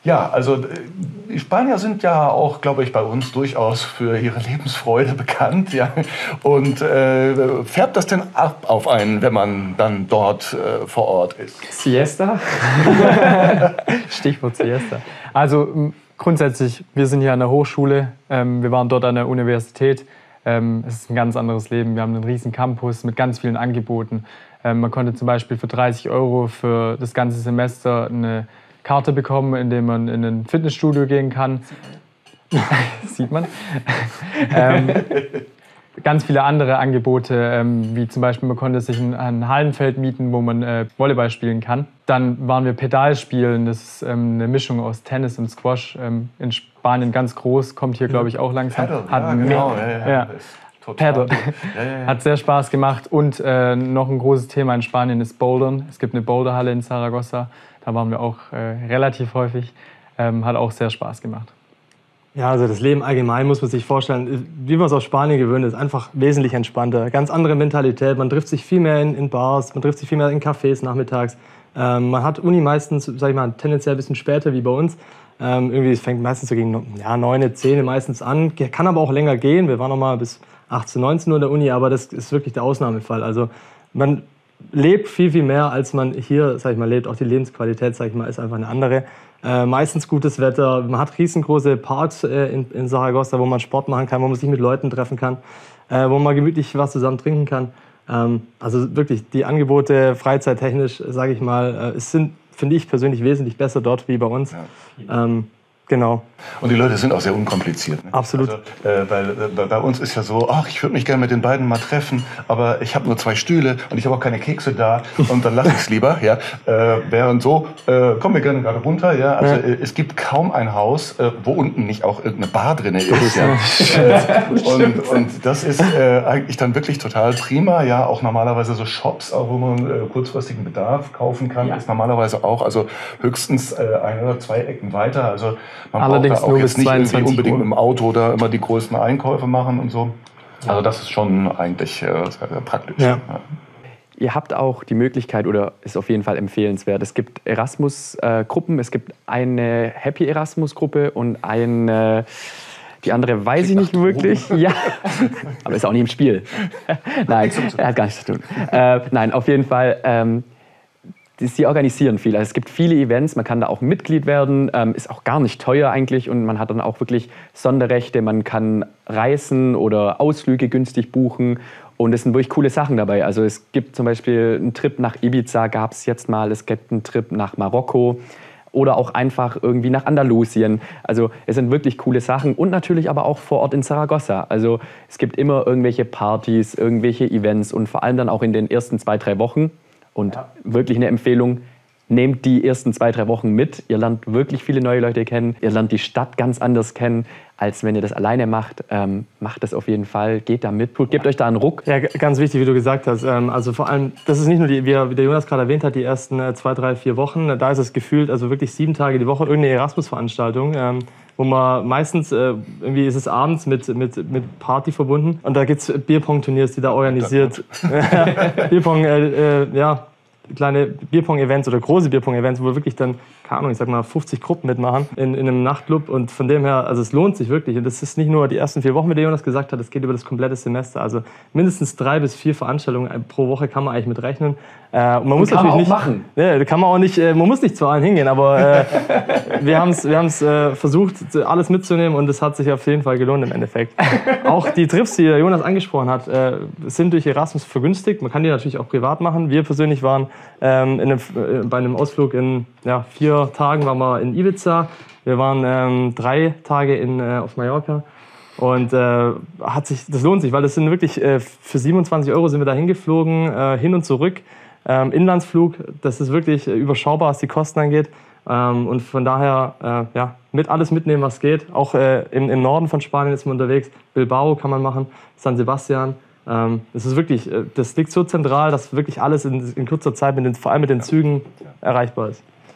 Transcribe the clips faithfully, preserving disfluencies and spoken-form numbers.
Ja, also die Spanier sind ja auch, glaube ich, bei uns durchaus für ihre Lebensfreude bekannt. Ja? Und äh, färbt das denn ab auf einen, wenn man dann dort äh, vor Ort ist? Siesta? Stichwort Siesta. Also grundsätzlich, wir sind hier an der Hochschule, ähm, wir waren dort an der Universität. Ähm, es ist ein ganz anderes Leben. Wir haben einen riesen Campus mit ganz vielen Angeboten. Ähm, man konnte zum Beispiel für dreißig Euro für das ganze Semester eine Karte bekommen, in der man in ein Fitnessstudio gehen kann. Sieht man. ähm, ganz viele andere Angebote, ähm, wie zum Beispiel man konnte sich ein, ein Hallenfeld mieten, wo man äh, Volleyball spielen kann. Dann waren wir Pedalspielen, das ist ähm, eine Mischung aus Tennis und Squash. Ähm, in Spanien ganz groß, kommt hier glaube ich auch langsam. Paddle, Hat ja, genau. mehr, Ja, ja, ja. Total. Paddle. Ja, ja, ja. Hat sehr Spaß gemacht. Und äh, noch ein großes Thema in Spanien ist Bouldern. Es gibt eine Boulderhalle in Zaragoza. Da waren wir auch äh, relativ häufig. Ähm, hat auch sehr Spaß gemacht. Ja, also das Leben allgemein muss man sich vorstellen, wie man es aus Spanien gewöhnt ist, einfach wesentlich entspannter. Ganz andere Mentalität, man trifft sich viel mehr in, in Bars, man trifft sich viel mehr in Cafés nachmittags. Ähm, man hat Uni meistens, sag ich mal, tendenziell ein bisschen später wie bei uns. Ähm, irgendwie, es fängt meistens so gegen ja, neun, zehn meistens an, kann aber auch länger gehen. Wir waren noch mal bis achtzehn, neunzehn Uhr in der Uni, aber das ist wirklich der Ausnahmefall. Also man lebt viel, viel mehr, als man hier, sag ich mal, lebt. Auch die Lebensqualität, sag ich mal, ist einfach eine andere. Äh, meistens gutes Wetter. Man hat riesengroße Parks äh, in, in Zaragoza, wo man Sport machen kann, wo man sich mit Leuten treffen kann, äh, wo man gemütlich was zusammen trinken kann. Ähm, also wirklich, die Angebote freizeittechnisch, sage ich mal, äh, es sind, finde ich persönlich, wesentlich besser dort wie bei uns. Ja. Ähm, Genau. Und die Leute sind auch sehr unkompliziert. Ne? Absolut. Also, äh, weil äh, bei uns ist ja so, ach, ich würde mich gerne mit den beiden mal treffen, aber ich habe nur zwei Stühle und ich habe auch keine Kekse da und dann lasse ich es lieber. Ja? Äh, während so, äh, kommen wir gerne gerade runter. Ja? Also ja. Äh, es gibt kaum ein Haus, äh, wo unten nicht auch irgendeine Bar drin ist. Ja? äh, und, und das ist äh, eigentlich dann wirklich total prima. Ja, auch normalerweise so Shops, auch wo man äh, kurzfristigen Bedarf kaufen kann, ja. ist normalerweise auch, also höchstens äh, ein oder zwei Ecken weiter. Also man Allerdings braucht da auch jetzt nicht irgendwie unbedingt Uhr. mit dem Auto da immer die größten Einkäufe machen und so. Also das ist schon eigentlich äh, sehr, sehr praktisch. Ja. Ja. Ihr habt auch die Möglichkeit, oder ist auf jeden Fall empfehlenswert, es gibt Erasmus-Gruppen, es gibt eine Happy Erasmus-Gruppe und eine, die andere weiß ich nicht wirklich. Ja, aber ist auch nicht im Spiel. Nein, er hat gar nichts zu tun. Äh, nein, auf jeden Fall. Ähm, Sie organisieren viel. Also es gibt viele Events, man kann da auch Mitglied werden, ähm, ist auch gar nicht teuer eigentlich und man hat dann auch wirklich Sonderrechte, man kann Reisen oder Ausflüge günstig buchen und es sind wirklich coole Sachen dabei. Also es gibt zum Beispiel einen Trip nach Ibiza, gab es jetzt mal, es gibt einen Trip nach Marokko oder auch einfach irgendwie nach Andalusien. Also es sind wirklich coole Sachen und natürlich aber auch vor Ort in Zaragoza. Also es gibt immer irgendwelche Partys, irgendwelche Events und vor allem dann auch in den ersten zwei, drei Wochen. Und ja. wirklich eine Empfehlung, nehmt die ersten zwei, drei Wochen mit. Ihr lernt wirklich viele neue Leute kennen. Ihr lernt die Stadt ganz anders kennen, als wenn ihr das alleine macht. Ähm, macht das auf jeden Fall, geht da mit, gebt euch da einen Ruck. Ja, ganz wichtig, wie du gesagt hast. Ähm, also vor allem, das ist nicht nur, die, wie der Jonas gerade erwähnt hat, die ersten äh, zwei, drei, vier Wochen. Da ist es gefühlt, also wirklich sieben Tage die Woche, irgendeine Erasmus-Veranstaltung. Ähm, wo man meistens, äh, irgendwie ist es abends mit, mit, mit Party verbunden. Und da gibt es Bierpong-Turniers, die da organisiert. Bierpong, äh, äh, ja, kleine Bierpong-Events oder große Bierpong-Events, wo wirklich dann, keine Ahnung, ich sag mal fünfzig Gruppen mitmachen in, in einem Nachtclub. Und von dem her, also es lohnt sich wirklich. Und das ist nicht nur die ersten vier Wochen, wie der Jonas gesagt hat, es geht über das komplette Semester. Also mindestens drei bis vier Veranstaltungen pro Woche kann man eigentlich mit rechnen. Äh, und man muss kann natürlich man auch nicht, machen. Ne, kann man auch nicht, äh, man muss nicht zu allen hingehen, aber äh, wir haben es wir haben's, äh, versucht, alles mitzunehmen und es hat sich auf jeden Fall gelohnt im Endeffekt. Auch die Trips, die der Jonas angesprochen hat, äh, sind durch Erasmus vergünstigt. Man kann die natürlich auch privat machen. Wir persönlich waren ähm, in einem, äh, bei einem Ausflug in ja, vier Tagen waren wir in Ibiza. Wir waren ähm, drei Tage in, äh, auf Mallorca. Und äh, hat sich, das lohnt sich, weil das sind wirklich, äh, für siebenundzwanzig Euro sind wir da hingeflogen, äh, hin und zurück. Ähm, Inlandsflug, das ist wirklich überschaubar, was die Kosten angeht. Ähm, und von daher, äh, ja, mit alles mitnehmen, was geht. Auch äh, im, im Norden von Spanien ist man unterwegs. Bilbao kann man machen, San Sebastian. Ähm, das ist wirklich, äh, das liegt so zentral, dass wirklich alles in, in kurzer Zeit, mit den, vor allem mit den Zügen, erreichbar ist.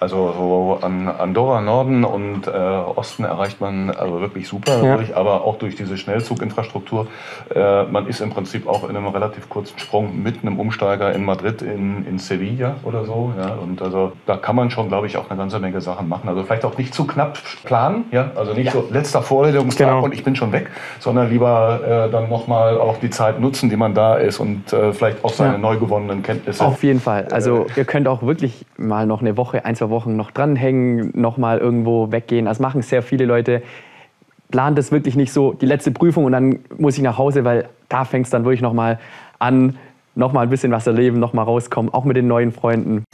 Also so an Andorra Norden und äh, Osten erreicht man also wirklich super, Ja. durch, aber auch durch diese Schnellzuginfrastruktur. Äh, man ist im Prinzip auch in einem relativ kurzen Sprung mit einem Umsteiger in Madrid, in, in Sevilla oder so. Ja? Und also da kann man schon, glaube ich, auch eine ganze Menge Sachen machen. Also vielleicht auch nicht zu knapp planen, ja? Also nicht so letzter Vorlesungstag Genau. und ich bin schon weg, sondern lieber äh, dann nochmal auch die Zeit nutzen, die man da ist und äh, vielleicht auch seine Ja. neu gewonnenen Kenntnisse. Auf jeden Fall. Also ihr könnt auch wirklich mal noch eine Woche, ein, zwei Wochen noch dranhängen, noch mal irgendwo weggehen. Das machen sehr viele Leute. Plant das wirklich nicht so, die letzte Prüfung und dann muss ich nach Hause, weil da fängt es dann wirklich noch mal an, noch mal ein bisschen was erleben, noch mal rauskommen, auch mit den neuen Freunden.